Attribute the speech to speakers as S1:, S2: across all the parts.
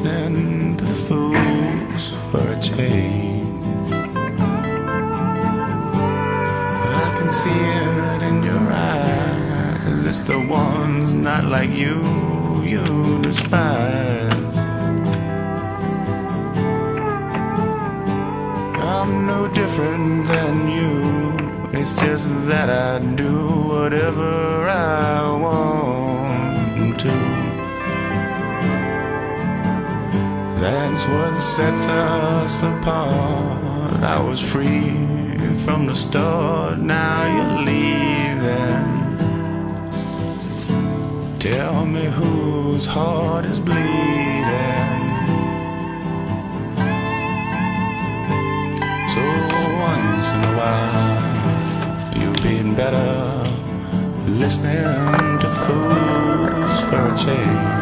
S1: listening to the fools for a change. I can see it in your eyes. It's the ones not like you despise. I'm no different than you. It's just that I do whatever I want to. That's what sets us apart. I was free from the start, now you're leaving. Tell me whose heart is bleeding. So once in a while, you've been better listening to fools for a change.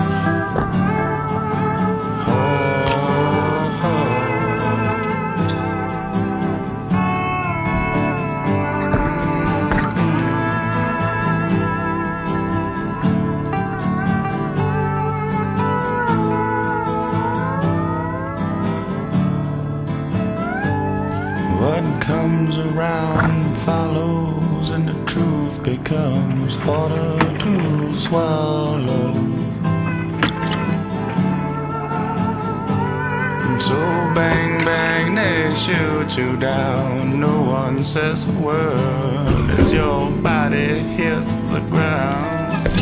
S1: What comes around follows, and the truth becomes harder to swallow. And so bang, bang, they shoot you down. No one says a word as your body hits the ground.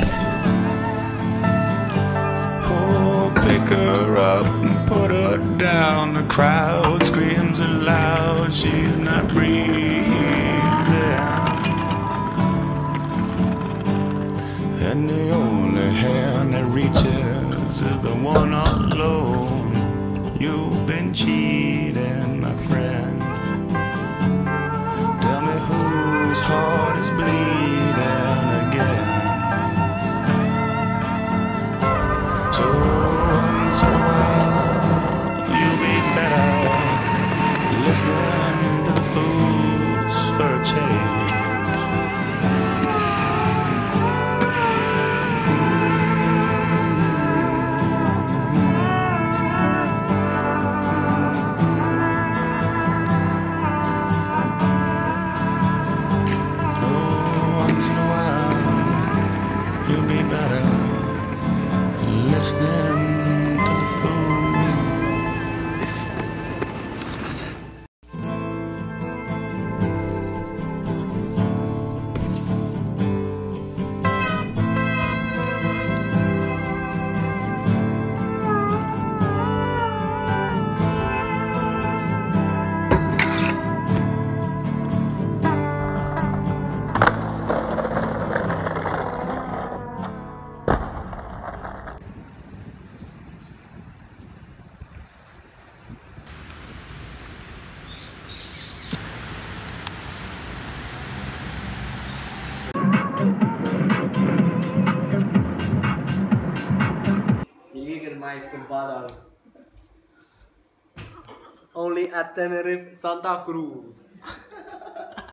S1: Oh, pick her up and put her down. The crowd screams aloud, she's not breathing. And the only hand that reaches is the one alone. You've been cheating, my friend. Tell me whose heart is bleeding again. So once in a while, you'll be better listening to the fools for a change. Once in a while, you'll be better listening to the fools.
S2: Jägermeister Badal. Only at Tenerife, Santa Cruz.